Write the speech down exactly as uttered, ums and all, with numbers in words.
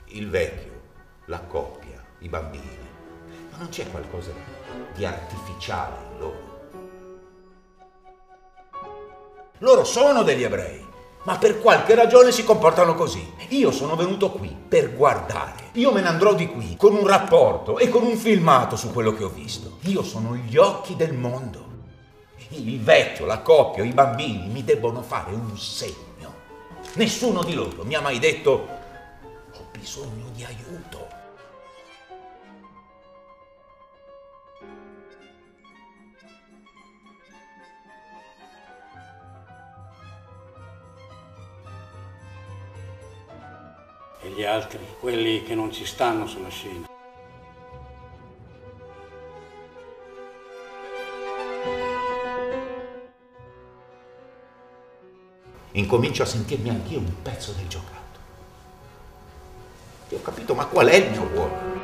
il vecchio, la coppia, i bambini. Ma non c'è qualcosa di artificiale in loro? Loro sono degli ebrei, ma per qualche ragione si comportano così. Io sono venuto qui per guardare. Io me ne andrò di qui con un rapporto e con un filmato su quello che ho visto. Io sono gli occhi del mondo. Il vecchio, la coppia, i bambini mi debbono fare un segno. Nessuno di loro mi ha mai detto: ho bisogno di aiuto. E gli altri, quelli che non ci stanno sulla scena? Incomincio a sentirmi anch'io un pezzo del giocattolo. E ho capito, ma qual è il mio ruolo?